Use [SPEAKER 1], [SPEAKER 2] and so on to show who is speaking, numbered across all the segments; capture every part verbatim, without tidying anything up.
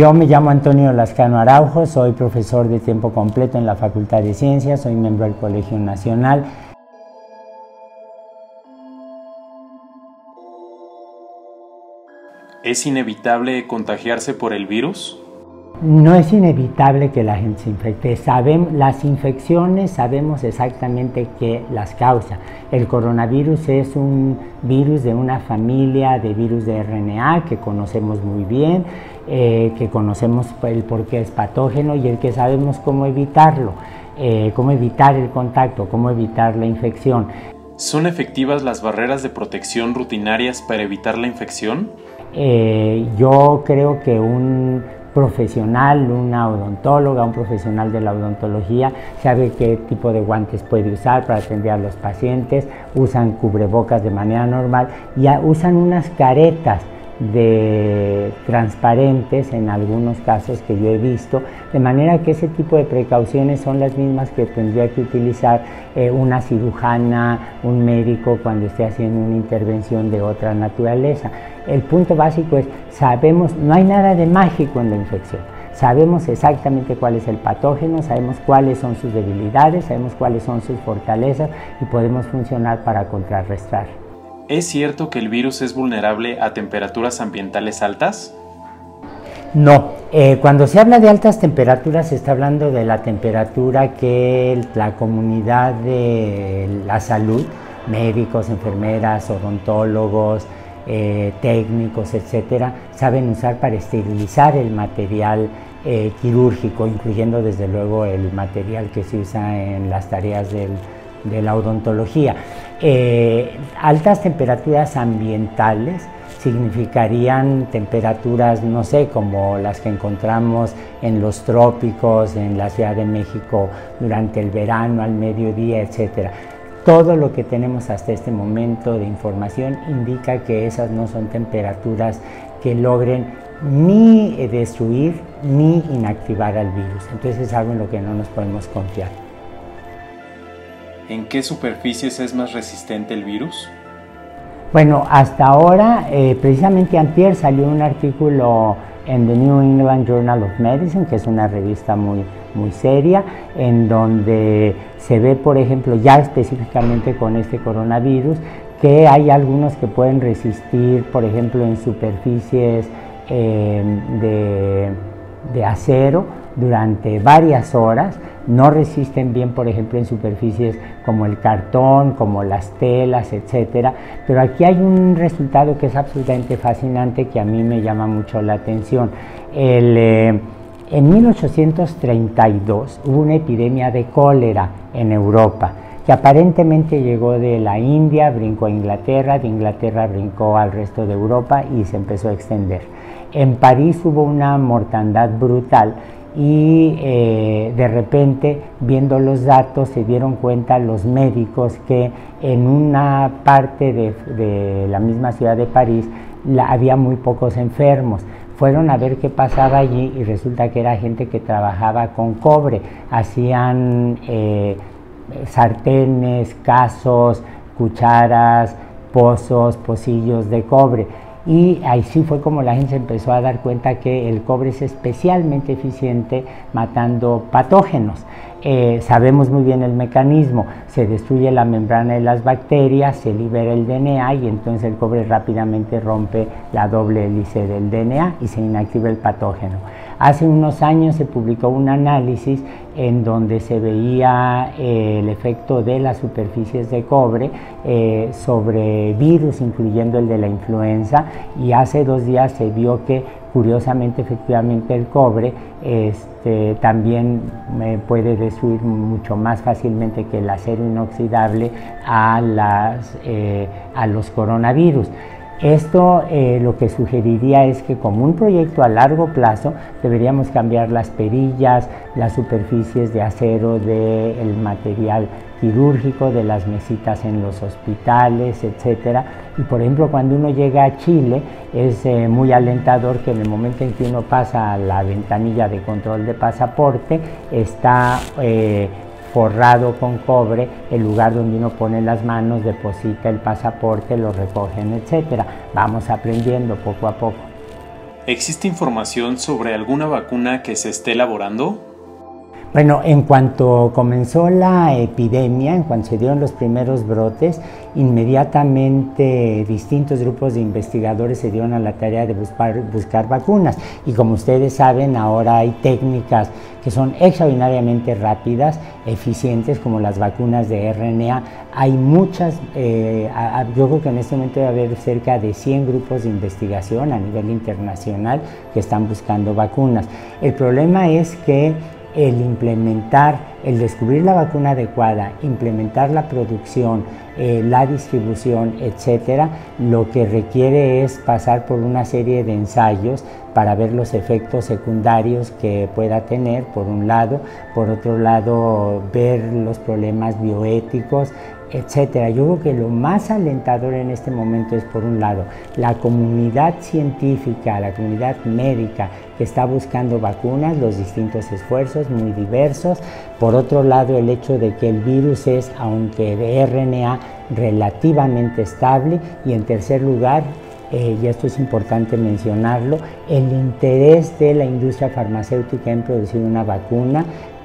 [SPEAKER 1] Yo me llamo Antonio Lascano Araujo, soy profesor de tiempo completo en la Facultad de Ciencias, soy miembro del Colegio Nacional.
[SPEAKER 2] ¿Es inevitable contagiarse por el virus?
[SPEAKER 1] No es inevitable que la gente se infecte. Sabemos, las infecciones sabemos exactamente qué las causa. El coronavirus es un virus de una familia de virus de R N A que conocemos muy bien, eh, que conocemos el por qué es patógeno y el que sabemos cómo evitarlo, eh, cómo evitar el contacto, cómo evitar la infección.
[SPEAKER 2] ¿Son efectivas las barreras de protección rutinarias para evitar la infección?
[SPEAKER 1] Eh, yo creo que un profesional, una odontóloga, un profesional de la odontología sabe qué tipo de guantes puede usar para atender a los pacientes, usan cubrebocas de manera normal y usan unas caretas de transparentes en algunos casos que yo he visto, de manera que ese tipo de precauciones son las mismas que tendría que utilizar eh, una cirujana, un médico cuando esté haciendo una intervención de otra naturaleza. El punto básico es, sabemos, no hay nada de mágico en la infección. Sabemos exactamente cuál es el patógeno, sabemos cuáles son sus debilidades, sabemos cuáles son sus fortalezas y podemos funcionar para contrarrestar.
[SPEAKER 2] ¿Es cierto que el virus es vulnerable a temperaturas ambientales altas?
[SPEAKER 1] No, eh, cuando se habla de altas temperaturas se está hablando de la temperatura que la comunidad de la salud, médicos, enfermeras, odontólogos, eh, técnicos, etcétera, saben usar para esterilizar el material eh, quirúrgico, incluyendo desde luego el material que se usa en las tareas del de la odontología. Eh, altas temperaturas ambientales significarían temperaturas, no sé, como las que encontramos en los trópicos, en la Ciudad de México durante el verano, al mediodía, etcétera. Todo lo que tenemos hasta este momento de información indica que esas no son temperaturas que logren ni destruir ni inactivar al virus. Entonces es algo en lo que no nos podemos confiar.
[SPEAKER 2] ¿En qué superficies es más resistente el virus?
[SPEAKER 1] Bueno, hasta ahora, eh, precisamente antier salió un artículo en The New England Journal of Medicine, que es una revista muy, muy seria, en donde se ve, por ejemplo, ya específicamente con este coronavirus, que hay algunos que pueden resistir, por ejemplo, en superficies eh, de, de acero durante varias horas. No resisten bien, por ejemplo, en superficies como el cartón, como las telas, etcétera. Pero aquí hay un resultado que es absolutamente fascinante, que a mí me llama mucho la atención. El, eh, en mil ochocientos treinta y dos hubo una epidemia de cólera en Europa, que aparentemente llegó de la India, brincó a Inglaterra, de Inglaterra brincó al resto de Europa y se empezó a extender. En París hubo una mortandad brutal y eh, de repente, viendo los datos, se dieron cuenta los médicos que en una parte de, de la misma ciudad de París la, había muy pocos enfermos. Fueron a ver qué pasaba allí y resulta que era gente que trabajaba con cobre, hacían eh, sartenes, casos, cucharas, pozos, pocillos de cobre. Y ahí sí fue como la gente empezó a dar cuenta que el cobre es especialmente eficiente matando patógenos. Eh, sabemos muy bien el mecanismo, se destruye la membrana de las bacterias, se libera el D N A y entonces el cobre rápidamente rompe la doble hélice del D N A y se inactiva el patógeno. Hace unos años se publicó un análisis en donde se veía eh, el efecto de las superficies de cobre eh, sobre virus, incluyendo el de la influenza, y hace dos días se vio que curiosamente, efectivamente, el cobre este, también eh, puede destruir mucho más fácilmente que el acero inoxidable a, las, eh, a los coronavirus. Esto eh, lo que sugeriría es que, como un proyecto a largo plazo, deberíamos cambiar las perillas, las superficies de acero del material quirúrgico, de las mesitas en los hospitales, etcétera. Y por ejemplo, cuando uno llega a Chile, es eh, muy alentador que en el momento en que uno pasa a la ventanilla de control de pasaporte, está eh, forrado con cobre el lugar donde uno pone las manos, deposita el pasaporte, lo recogen, etcétera. Vamos aprendiendo poco a poco.
[SPEAKER 2] ¿Existe información sobre alguna vacuna que se esté elaborando?
[SPEAKER 1] Bueno, en cuanto comenzó la epidemia, en cuanto se dieron los primeros brotes, inmediatamente distintos grupos de investigadores se dieron a la tarea de buscar, buscar vacunas. Y como ustedes saben, ahora hay técnicas que son extraordinariamente rápidas, eficientes, como las vacunas de R N A. Hay muchas, eh, a, yo creo que en este momento debe haber cerca de cien grupos de investigación a nivel internacional que están buscando vacunas. El problema es que el implementar, el descubrir la vacuna adecuada, implementar la producción, eh, la distribución, etcétera, lo que requiere es pasar por una serie de ensayos para ver los efectos secundarios que pueda tener, por un lado, por otro lado, ver los problemas bioéticos, etcétera. Yo creo que lo más alentador en este momento es, por un lado, la comunidad científica, la comunidad médica que está buscando vacunas, los distintos esfuerzos muy diversos. Por otro lado, el hecho de que el virus es, aunque de R N A, relativamente estable. Y en tercer lugar, Eh, y esto es importante mencionarlo, el interés de la industria farmacéutica en producir una vacuna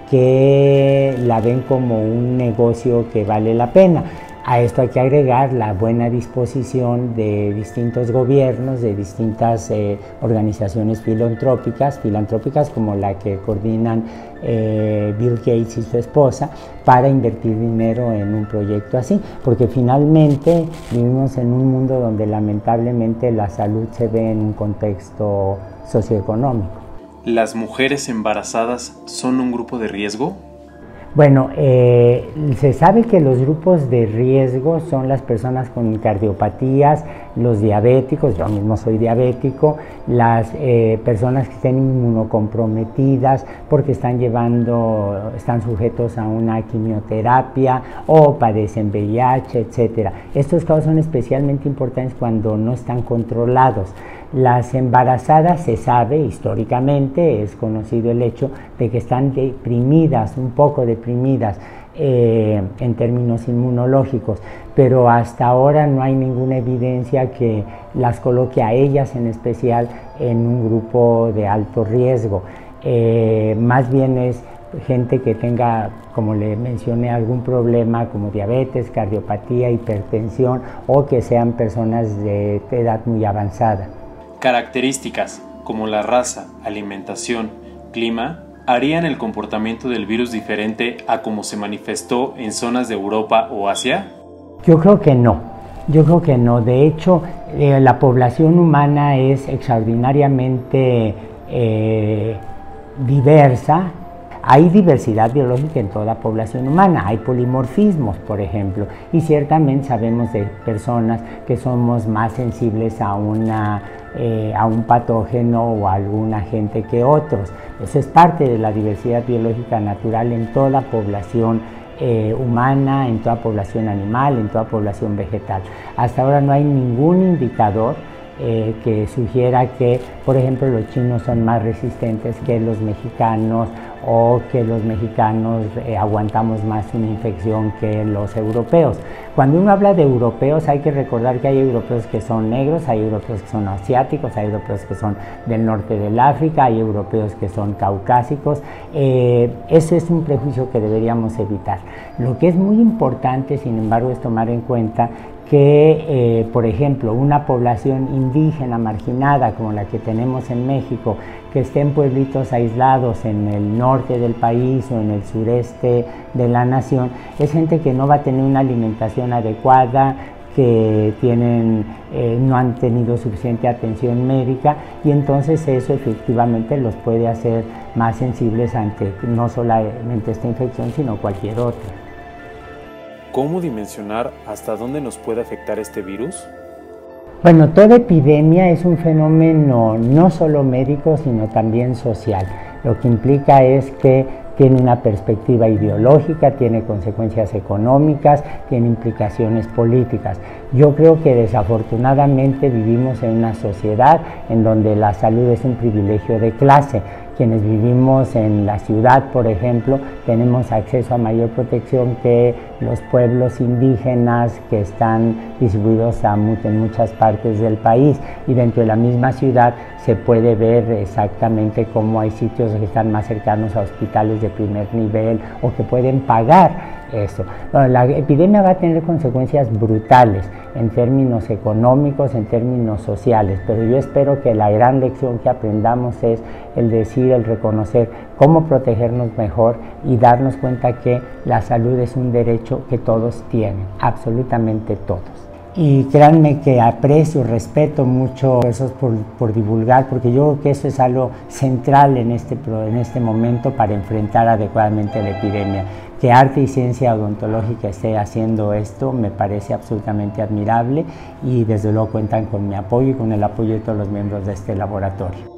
[SPEAKER 1] que la ven como un negocio que vale la pena. A esto hay que agregar la buena disposición de distintos gobiernos, de distintas eh, organizaciones filantrópicas, filantrópicas como la que coordinan eh, Bill Gates y su esposa, para invertir dinero en un proyecto así, porque finalmente vivimos en un mundo donde lamentablemente la salud se ve en un contexto socioeconómico.
[SPEAKER 2] ¿Las mujeres embarazadas son un grupo de riesgo?
[SPEAKER 1] Bueno, eh, se sabe que los grupos de riesgo son las personas con cardiopatías, los diabéticos, yo mismo soy diabético, las eh, personas que estén inmunocomprometidas porque están llevando, están sujetos a una quimioterapia o padecen V I H, etcétera. Estos casos son especialmente importantes cuando no están controlados. Las embarazadas, se sabe históricamente, es conocido el hecho de que están deprimidas, un poco deprimidas eh, en términos inmunológicos, pero hasta ahora no hay ninguna evidencia que las coloque a ellas en especial en un grupo de alto riesgo. Eh, más bien es gente que tenga, como le mencioné, algún problema como diabetes, cardiopatía, hipertensión, o que sean personas de edad muy avanzada.
[SPEAKER 2] Características como la raza, alimentación, clima, ¿harían el comportamiento del virus diferente a como se manifestó en zonas de Europa o Asia?
[SPEAKER 1] Yo creo que no, yo creo que no. De hecho, eh, la población humana es extraordinariamente eh, diversa. Hay diversidad biológica en toda población humana, hay polimorfismos, por ejemplo, y ciertamente sabemos de personas que somos más sensibles a, una, eh, a un patógeno o a algún agente que otros. Eso es parte de la diversidad biológica natural en toda población eh, humana, en toda población animal, en toda población vegetal. Hasta ahora no hay ningún indicador Eh, que sugiera que, por ejemplo, los chinos son más resistentes que los mexicanos, o que los mexicanos eh, aguantamos más una infección que los europeos. Cuando uno habla de europeos, hay que recordar que hay europeos que son negros, hay europeos que son asiáticos, hay europeos que son del norte del África, hay europeos que son caucásicos. Eh, ese es un prejuicio que deberíamos evitar. Lo que es muy importante, sin embargo, es tomar en cuenta que, eh, por ejemplo, una población indígena marginada como la que tenemos en México, que esté en pueblitos aislados en el norte del país o en el sureste de la nación, es gente que no va a tener una alimentación adecuada, que tienen, eh, no han tenido suficiente atención médica, y entonces eso efectivamente los puede hacer más sensibles ante no solamente esta infección, sino cualquier otra.
[SPEAKER 2] ¿Cómo dimensionar hasta dónde nos puede afectar este virus?
[SPEAKER 1] Bueno, toda epidemia es un fenómeno no solo médico, sino también social. Lo que implica es que tiene una perspectiva ideológica, tiene consecuencias económicas, tiene implicaciones políticas. Yo creo que desafortunadamente vivimos en una sociedad en donde la salud es un privilegio de clase. Quienes vivimos en la ciudad, por ejemplo, tenemos acceso a mayor protección que los pueblos indígenas que están distribuidos a mucho, en muchas partes del país, y dentro de la misma ciudad se puede ver exactamente cómo hay sitios que están más cercanos a hospitales de primer nivel o que pueden pagar eso. Bueno, la epidemia va a tener consecuencias brutales en términos económicos, en términos sociales, pero yo espero que la gran lección que aprendamos es el decir, el reconocer cómo protegernos mejor y darnos cuenta que la salud es un derecho que todos tienen, absolutamente todos. Y créanme que aprecio, respeto mucho eso por, por divulgar, porque yo creo que eso es algo central en este, en este momento para enfrentar adecuadamente la epidemia. Que Arte y Ciencia Odontológica esté haciendo esto me parece absolutamente admirable y desde luego cuentan con mi apoyo y con el apoyo de todos los miembros de este laboratorio.